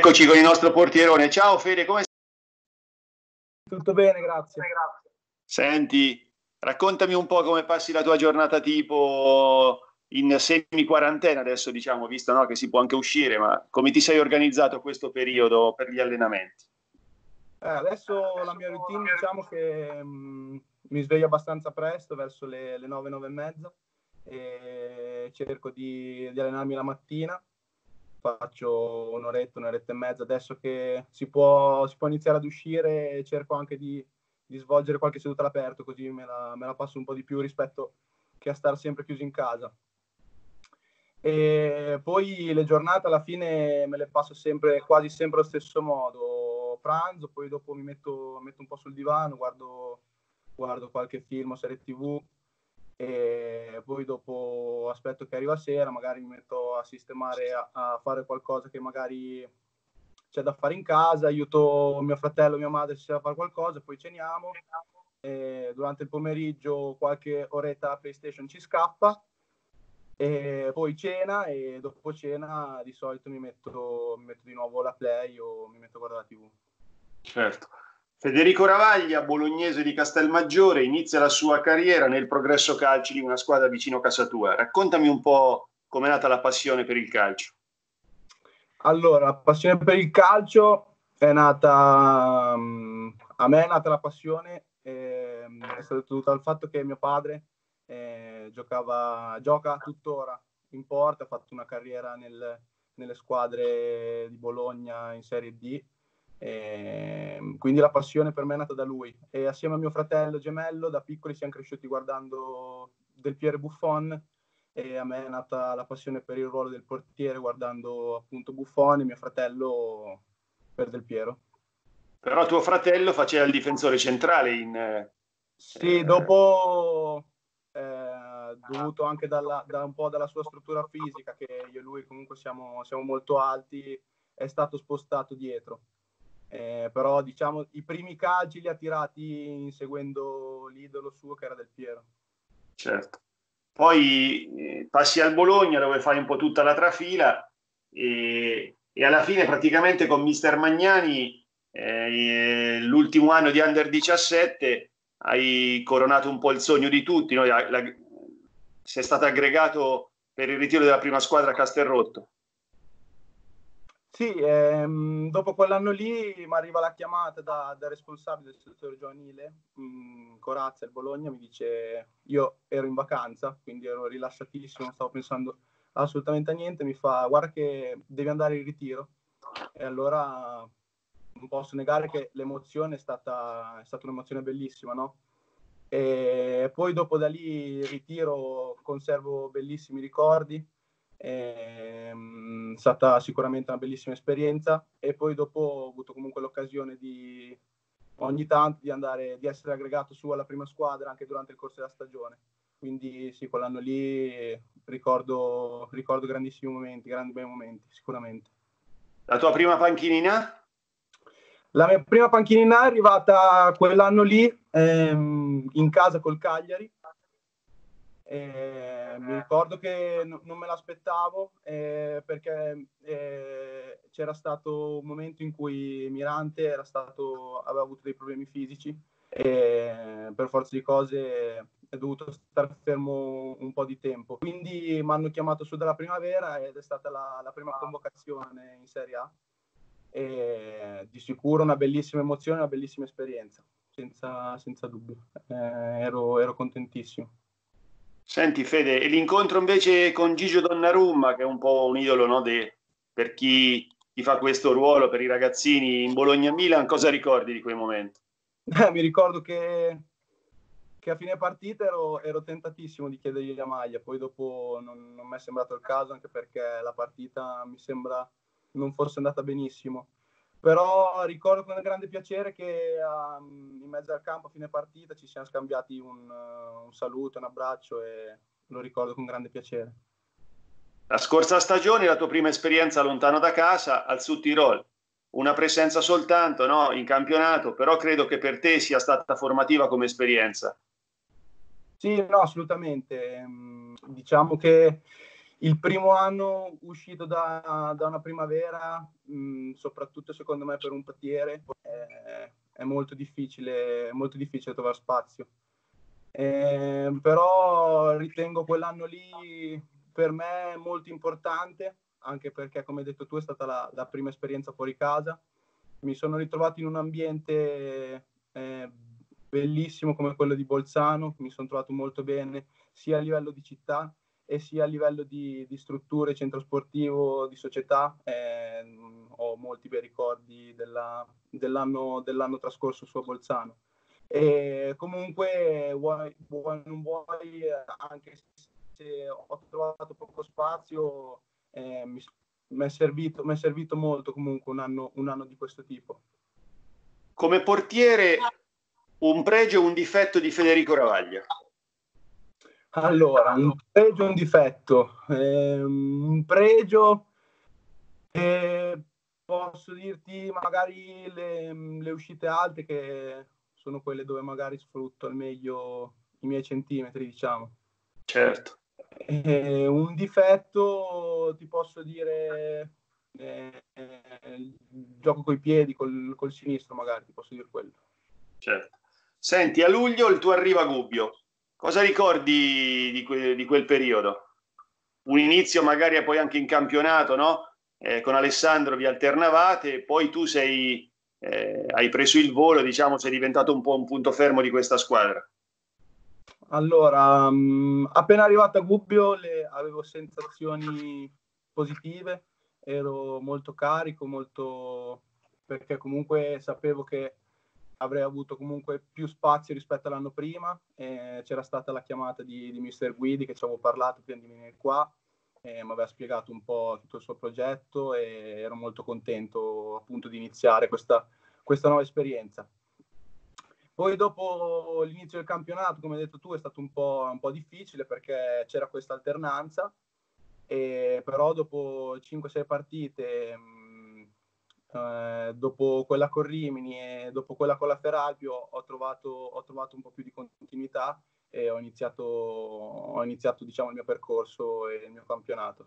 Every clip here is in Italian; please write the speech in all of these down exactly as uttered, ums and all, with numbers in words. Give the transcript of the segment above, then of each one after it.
Eccoci con il nostro portierone. Ciao Fede, come stai? Tutto bene, grazie. Senti, raccontami un po' come passi la tua giornata tipo in semi-quarantena adesso, diciamo, visto, no, che si può anche uscire, ma come ti sei organizzato questo periodo per gli allenamenti? Eh, adesso la mia routine, diciamo che mh, mi sveglio abbastanza presto, verso le, le nove, nove e mezza, e cerco di, di allenarmi la mattina. Faccio un'oretta, un'oretta e mezza. Adesso che si può, si può iniziare ad uscire, cerco anche di, di svolgere qualche seduta all'aperto, così me la, me la passo un po' di più rispetto che a stare sempre chiuso in casa. E poi le giornate alla fine me le passo sempre, quasi sempre allo stesso modo. Pranzo, poi dopo mi metto, metto un po' sul divano, guardo, guardo qualche film o serie tivù, e poi dopo aspetto che arriva sera, magari mi metto a sistemare, a, a fare qualcosa che magari c'è da fare in casa, aiuto mio fratello, mia madre se c'è da fare qualcosa, poi ceniamo, e durante il pomeriggio qualche oretta a PlayStation ci scappa, e poi cena, e dopo cena di solito mi metto, mi metto di nuovo la Play o mi metto a guardare la tivù. Certo. Federico Ravaglia, bolognese di Castelmaggiore, inizia la sua carriera nel Progresso Calcio di una squadra vicino a casa tua. Raccontami un po' com'è nata la passione per il calcio. Allora, la passione per il calcio è nata, um, a me è nata la passione, eh, è stata dovuta al fatto che mio padre eh, giocava, gioca tuttora in porta, ha fatto una carriera nel, nelle squadre di Bologna in Serie D, e quindi la passione per me è nata da lui. E assieme a mio fratello gemello, da piccoli siamo cresciuti guardando Del Piero e Buffon, e a me è nata la passione per il ruolo del portiere guardando appunto Buffon e mio fratello per Del Piero. Però tuo fratello faceva il difensore centrale in... Eh, Sì, dopo eh, dovuto anche dalla, da un po' dalla sua struttura fisica, che io e lui comunque siamo, siamo molto alti, è stato spostato dietro. Eh, però diciamo i primi calci li ha tirati inseguendo l'idolo suo che era Del Piero. certo. Poi eh, passi al Bologna dove fai un po' tutta la trafila e, e alla fine praticamente con mister Magnani eh, l'ultimo anno di Under diciassette hai coronato un po' il sogno di tutti, no? La, la, sei stato aggregato per il ritiro della prima squadra a Castelrotto. Sì, ehm, dopo quell'anno lì mi arriva la chiamata da, da responsabile del settore giovanile, mh, Corazza, il Bologna, mi dice, io ero in vacanza, quindi ero rilassatissimo, non stavo pensando assolutamente a niente, mi fa, guarda che devi andare in ritiro. E allora non posso negare che l'emozione è stata, è stata un'emozione bellissima, no? E poi dopo da lì ritiro, conservo bellissimi ricordi. È stata sicuramente una bellissima esperienza, e poi dopo ho avuto comunque l'occasione di ogni tanto di andare, di essere aggregato su alla prima squadra anche durante il corso della stagione, quindi sì, quell'anno lì ricordo, ricordo grandissimi momenti, grandi bei momenti sicuramente. La tua prima panchinina? La mia prima panchinina è arrivata quell'anno lì ehm, in casa col Cagliari. Eh, mi ricordo che no, non me l'aspettavo eh, perché eh, c'era stato un momento in cui Mirante era stato, aveva avuto dei problemi fisici e per forza di cose è dovuto stare fermo un po' di tempo. Quindi mi hanno chiamato su dalla primavera ed è stata la, la prima convocazione in Serie A. E di sicuro una bellissima emozione, una bellissima esperienza, senza, senza dubbio. Eh, ero, ero contentissimo. Senti Fede, e l'incontro invece con Gigio Donnarumma, che è un po' un idolo, no, de, per chi, chi fa questo ruolo, per i ragazzini in Bologna-Milan, cosa ricordi di quei momenti? Eh, mi ricordo che, che a fine partita ero, ero tentatissimo di chiedergli la maglia, poi dopo non, non mi è sembrato il caso, anche perché la partita mi sembra non fosse andata benissimo. Però ricordo con grande piacere che um, in mezzo al campo a fine partita ci siamo scambiati un, uh, un saluto, un abbraccio, e lo ricordo con grande piacere. La scorsa stagione, la tua prima esperienza lontano da casa, al Sud Tirol, una presenza soltanto, no, in campionato, però credo che per te sia stata formativa come esperienza. Sì, no, assolutamente. Diciamo che il primo anno uscito da, da una primavera, mh, soprattutto secondo me per un portiere, è, è molto difficile, è molto difficile trovare spazio. Eh, però ritengo quell'anno lì per me molto importante, anche perché, come hai detto tu, è stata la, la prima esperienza fuori casa. Mi sono ritrovato in un ambiente eh, bellissimo come quello di Bolzano, mi sono trovato molto bene sia a livello di città e sia a livello di, di strutture, centro sportivo, di società. Eh, ho molti bei ricordi della, dell'anno, dell'anno trascorso su a Bolzano. E comunque, vuoi, vuoi non vuoi, anche se ho trovato poco spazio, eh, mi, mi, è servito, mi è servito molto comunque un anno, un anno di questo tipo. Come portiere, un pregio e un difetto di Federico Ravaglia? Allora, un pregio e un difetto. Eh, un pregio, eh, posso dirti magari le, le uscite alte, che sono quelle dove magari sfrutto al meglio i miei centimetri, diciamo. Certo. Eh, un difetto, ti posso dire, eh, il gioco coi piedi, col, col sinistro magari, ti posso dire quello. Certo. Senti, a luglio il tuo arrivo a Gubbio. Cosa ricordi di, que di quel periodo? Un inizio magari poi anche in campionato, no? Eh, con Alessandro vi alternavate, poi tu sei, eh, hai preso il volo, diciamo, sei diventato un po' un punto fermo di questa squadra. Allora, mh, appena arrivato a Gubbio le, avevo sensazioni positive, ero molto carico, molto, perché comunque sapevo che avrei avuto comunque più spazio rispetto all'anno prima. Eh, c'era stata la chiamata di, di mister Guidi, che ci avevo parlato prima di venire qua, eh, mi aveva spiegato un po' tutto il suo progetto e ero molto contento appunto di iniziare questa, questa nuova esperienza. Poi dopo l'inizio del campionato, come hai detto tu, è stato un po', un po' difficile perché c'era questa alternanza, e però dopo cinque sei partite, mh, eh, dopo quella con Rimini e dopo quella con la Feralpio, ho trovato, ho trovato un po' più di continuità e ho iniziato, ho iniziato diciamo, il mio percorso e il mio campionato.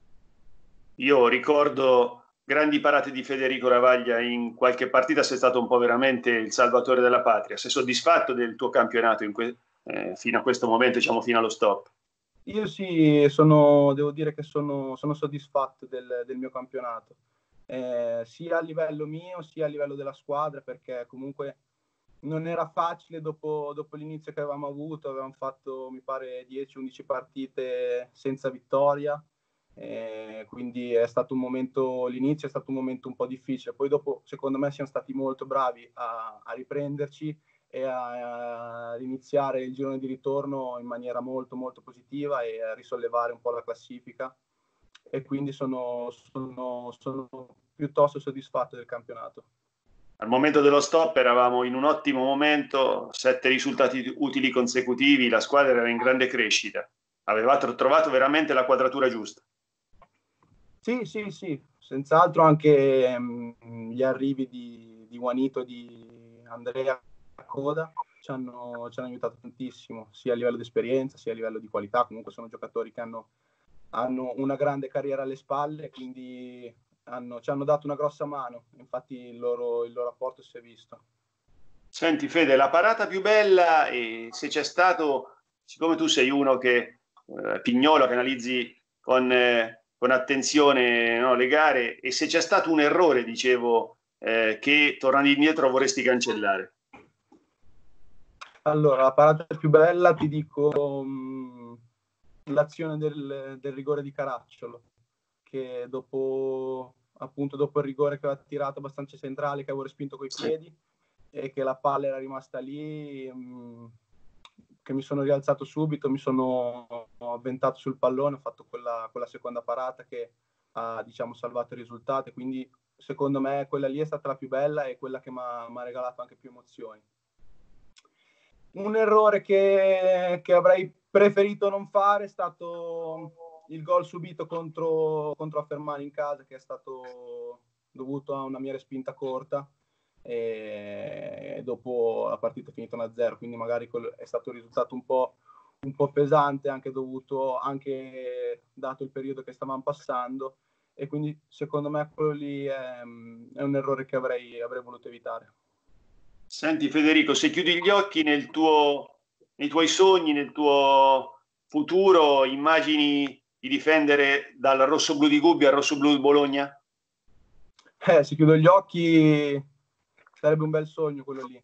Io ricordo grandi parate di Federico Ravaglia in qualche partita, sei stato un po' veramente il salvatore della patria. Sei soddisfatto del tuo campionato in eh, fino a questo momento, diciamo fino allo stop? Io sì, sono, devo dire che sono, sono soddisfatto del, del mio campionato, eh, sia a livello mio sia a livello della squadra, perché comunque non era facile dopo, dopo l'inizio che avevamo avuto. Avevamo fatto, mi pare, dieci undici partite senza vittoria, eh, quindi è stato un momento, l'inizio è stato un momento un po' difficile. Poi dopo, secondo me, siamo stati molto bravi a, a riprenderci e a, a iniziare il girone di ritorno in maniera molto molto positiva e a risollevare un po' la classifica, e quindi sono, sono, sono piuttosto soddisfatto del campionato. Al momento dello stop eravamo in un ottimo momento, sette risultati utili consecutivi, la squadra era in grande crescita, avevate trovato veramente la quadratura giusta. Sì, sì, sì, senz'altro anche mh, gli arrivi di, di Juanito e di Andrea Coda ci hanno, ci hanno aiutato tantissimo, sia a livello di esperienza sia a livello di qualità. Comunque sono giocatori che hanno, hanno una grande carriera alle spalle, quindi hanno, ci hanno dato una grossa mano, infatti il loro, il loro apporto si è visto. Senti Fede, la parata più bella, e se c'è stato, siccome tu sei uno che, eh, pignolo, che analizzi con, eh, con attenzione, no, le gare, e se c'è stato un errore, dicevo, eh, che tornando indietro vorresti cancellare? Allora, la parata più bella ti dico mh, l'azione del, del rigore di Caracciolo, che dopo, appunto, dopo il rigore che aveva tirato abbastanza centrale, che avevo respinto coi piedi, e che la palla era rimasta lì, mh, che mi sono rialzato subito, mi sono avventato sul pallone, ho fatto quella, quella seconda parata che ha, diciamo, salvato il risultato, e quindi secondo me quella lì è stata la più bella e quella che mi ha regalato anche più emozioni. Un errore che, che avrei preferito non fare è stato il gol subito contro, contro Affermani in casa, che è stato dovuto a una mia respinta corta, e dopo la partita è finita uno a zero, quindi magari è stato un risultato un po', un po' pesante, anche dovuto, anche dato il periodo che stavamo passando, e quindi secondo me quello lì è, è un errore che avrei, avrei voluto evitare. Senti Federico, se chiudi gli occhi nel tuo, nei tuoi sogni, nel tuo futuro, immagini di difendere dal rosso-blu di Gubbio al rosso-blu di Bologna? Eh, se chiudo gli occhi sarebbe un bel sogno quello lì.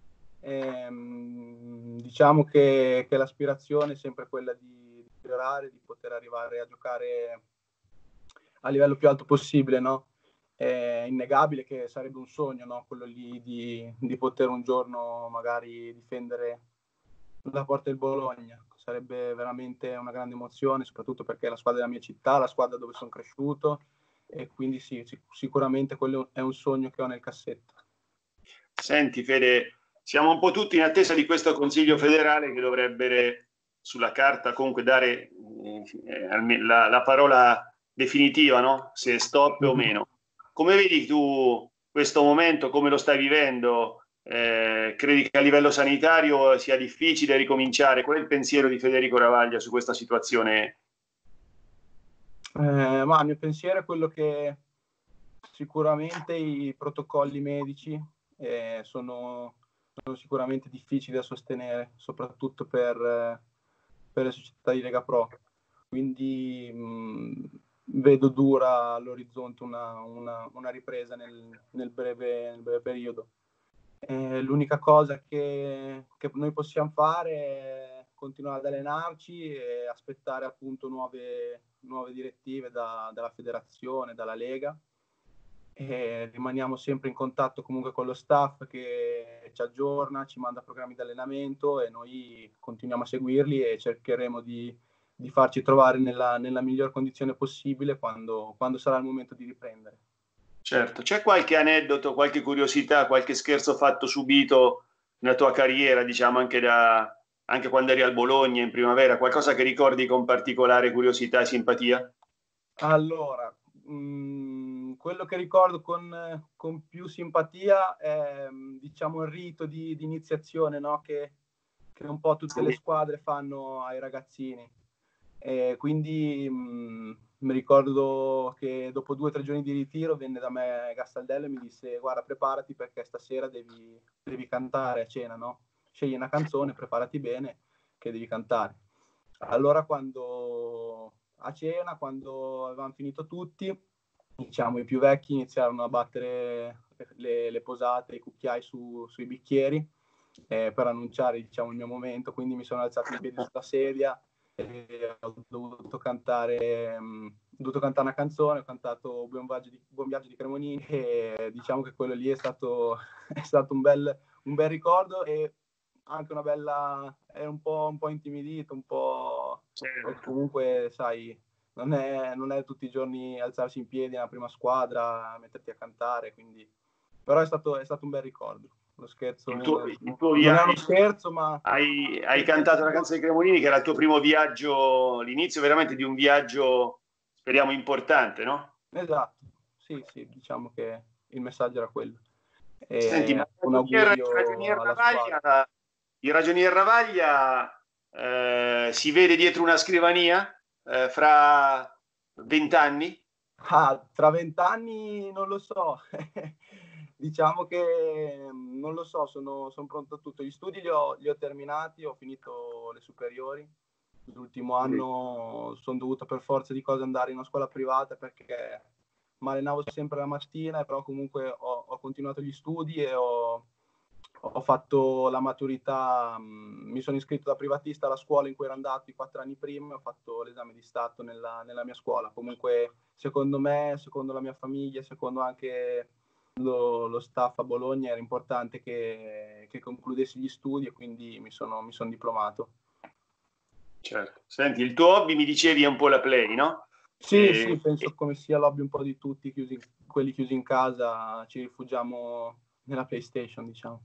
Ehm, diciamo che, che l'aspirazione è sempre quella di, di migliorare, di poter arrivare a giocare a livello più alto possibile, no? È innegabile che sarebbe un sogno, no? Quello lì di, di poter un giorno magari difendere la porta del Bologna. Sarebbe veramente una grande emozione, soprattutto perché è la squadra della mia città, la squadra dove sono cresciuto, e quindi sì, sicuramente quello è un sogno che ho nel cassetto. Senti Fede, siamo un po' tutti in attesa di questo Consiglio federale che dovrebbe sulla carta comunque dare eh, la, la parola definitiva, no? Se stop o meno. Come vedi tu questo momento, come lo stai vivendo? Eh, credi che a livello sanitario sia difficile ricominciare? Qual è il pensiero di Federico Ravaglia su questa situazione? Eh, ma il mio pensiero è quello che sicuramente i protocolli medici eh, sono, sono sicuramente difficili da sostenere, soprattutto per, per le società di Lega Pro. Quindi mh, vedo dura all'orizzonte una, una, una ripresa nel, nel, breve, nel breve periodo. Eh, l'unica cosa che, che noi possiamo fare è continuare ad allenarci e aspettare appunto nuove, nuove direttive da, dalla federazione, dalla Lega. E rimaniamo sempre in contatto comunque con lo staff che ci aggiorna, ci manda programmi di allenamento e noi continuiamo a seguirli e cercheremo di, di farci trovare nella, nella miglior condizione possibile quando, quando sarà il momento di riprendere. Certo, c'è qualche aneddoto, qualche curiosità, qualche scherzo fatto subito nella tua carriera, diciamo anche, da, anche quando eri al Bologna in primavera, qualcosa che ricordi con particolare curiosità e simpatia? Allora, mh, quello che ricordo con, con più simpatia è, diciamo, il rito di, di iniziazione, no? che, che un po' tutte le squadre fanno ai ragazzini. E quindi mh, mi ricordo che dopo due o tre giorni di ritiro venne da me Gastaldello e mi disse: guarda, preparati perché stasera devi, devi cantare a cena, no? Scegli una canzone, preparati bene che devi cantare. Allora quando a cena, quando avevamo finito tutti, diciamo i più vecchi iniziarono a battere le, le posate, i cucchiai su, sui bicchieri eh, per annunciare, diciamo, il mio momento, quindi mi sono alzato in piedi sulla sedia e ho dovuto cantare, mh, ho dovuto cantare una canzone, ho cantato Buon viaggio di, Buon viaggio di Cremonini, e diciamo che quello lì è stato, è stato un, bel, un bel ricordo e anche una bella, è un po', un po' intimidito, un po', perché comunque sai, non è, non è tutti i giorni alzarsi in piedi nella prima squadra, metterti a cantare, quindi, però è stato, è stato un bel ricordo. Lo scherzo Il tuo, non, il tuo non è uno viaggio, scherzo, ma hai, hai cantato la canzone di Cremonini, che era il tuo primo viaggio, l'inizio veramente di un viaggio, speriamo, importante, no? esatto, sì, sì, diciamo che il messaggio era quello. Senti, E ma un il augurio ragionier alla squadra. Ravaglia, il ragionier Ravaglia eh, si vede dietro una scrivania eh, fra vent'anni? Ah, tra vent'anni non lo so, diciamo che non lo so, sono, sono pronto a tutto. Gli studi li ho, li ho terminati, ho finito le superiori. L'ultimo anno sono dovuto per forza di cose andare in una scuola privata perché mi allenavo sempre la mattina, però comunque ho, ho continuato gli studi e ho, ho fatto la maturità, mh, mi sono iscritto da privatista alla scuola in cui ero andato i quattro anni prima e ho fatto l'esame di Stato nella, nella mia scuola. Comunque, secondo me, secondo la mia famiglia, secondo anche lo, lo staff a Bologna, era importante che, che concludessi gli studi e quindi mi sono, mi sono diplomato. Certo. Senti, il tuo hobby mi dicevi è un po' la play, no? Sì, E, sì, penso come sia l'hobby un po' di tutti, chiusi, quelli chiusi in casa, ci rifugiamo nella PlayStation, diciamo.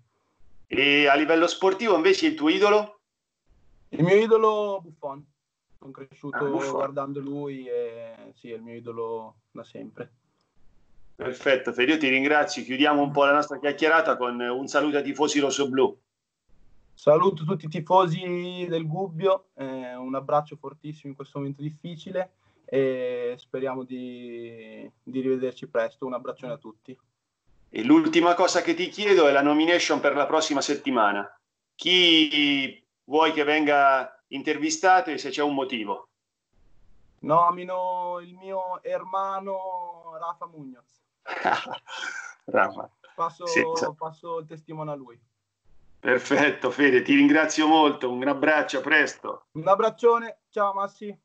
e a livello sportivo invece il tuo idolo? Il mio idolo Buffon, sono Ah, cresciuto Buffon. guardando lui e sì, è il mio idolo da sempre. Perfetto, Fede, io ti ringrazio. Chiudiamo un po' la nostra chiacchierata con un saluto ai tifosi rossoblù. Saluto tutti i tifosi del Gubbio, eh, un abbraccio fortissimo in questo momento difficile e speriamo di, di rivederci presto. Un abbraccione a tutti. E l'ultima cosa che ti chiedo è la nomination per la prossima settimana. Chi vuoi che venga intervistato e se c'è un motivo? Nomino il mio hermano Rafa Munoz. Rafa. Passo, Senza... passo il testimone a lui. Perfetto, Fede, ti ringrazio molto. Un abbraccio, a presto. Un abbraccione, ciao Massi.